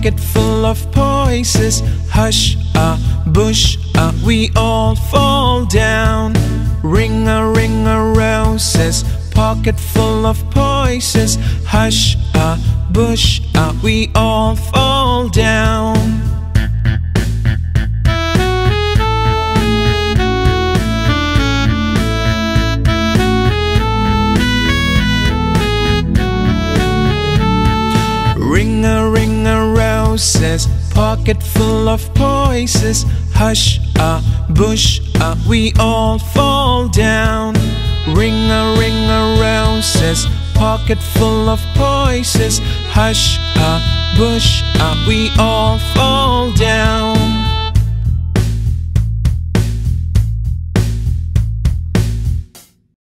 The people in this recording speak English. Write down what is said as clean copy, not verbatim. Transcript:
pocket full of poisons. Hush, bush, we all fall down. Ring a roses, pocket full of poisons. Hush, bush, we all fall down. Ring a roses, pocket full of poisons. Hush, bush, we all fall down. Ring a roses, pocket full of poisons. Hush, bush, we all